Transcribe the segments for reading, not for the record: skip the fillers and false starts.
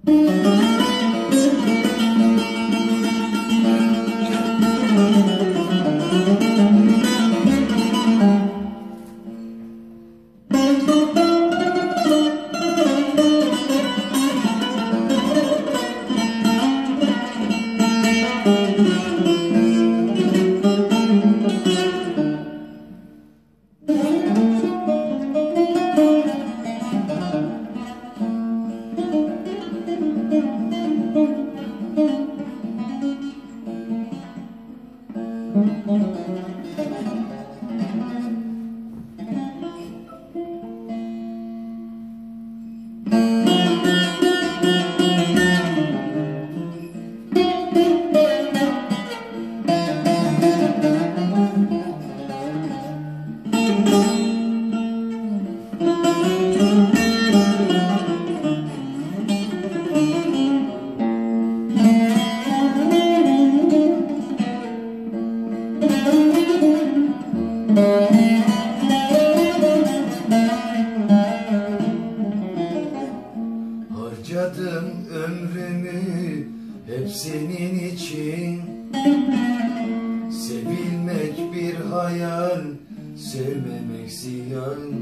Harcadım ömrümü hep senin için. Sevilmek bir hayal, sevmemek ziyan.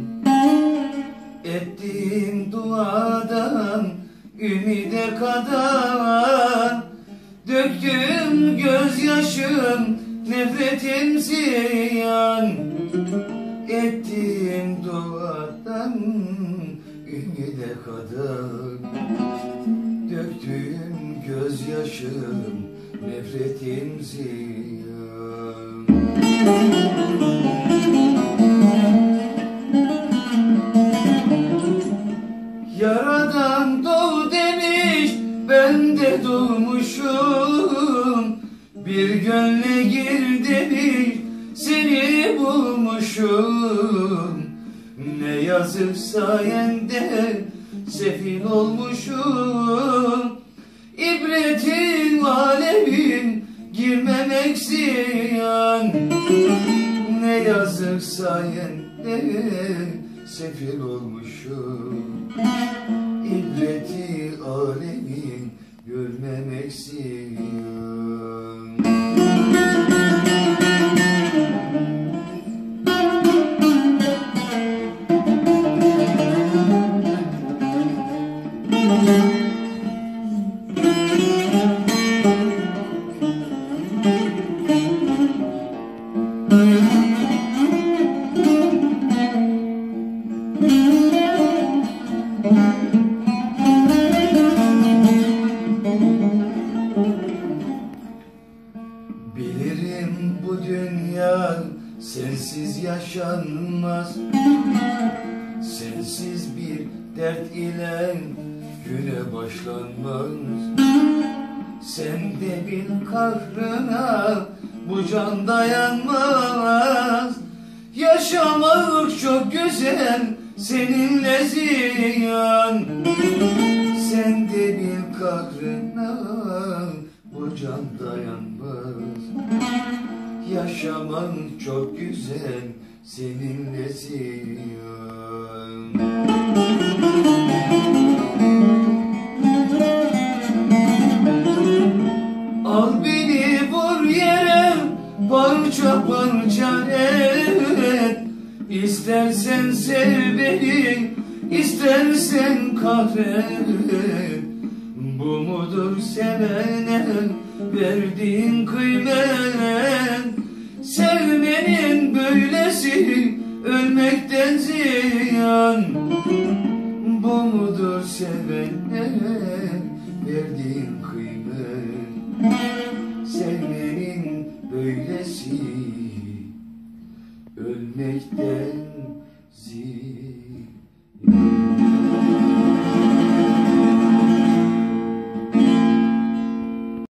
Ettiğim duadan ümide kadar, döktüğüm gözyaşım nefretim ziyan. Ettiğim duadan ümide kadar, döktüğüm gözyaşım nefretim ziyan. Yaradan doğ demiş, ben de doğmuşum. Bir gönle gir demiş, seni bulmuşum. Ne yazık sayende sefil olmuşum. İbretin alevin girmemek ziyan. Ne yazık sayende sefil olmuşum. İbreti alemin görmemek ziyan. Bilirim bu dünya sensiz yaşanmaz. Sensiz bir dert ile güne başlanmaz. Sen de bil kahrına bu can dayanmaz. Yaşamak çok güzel, seninle ziyan. Sen de bil kahrına bu can dayanmaz. Yaşaman çok güzel, seninle ziyan. Al beni vur yere, parça parça et. İstersen sev beni, istersen kahret. Bu mudur sevene verdiğin kıymet? Sevmenin böylesi ölmekten ziyan. Bu mudur sevene verdiğin kıymet? Sevmenin böylesi ölmekten ziyan.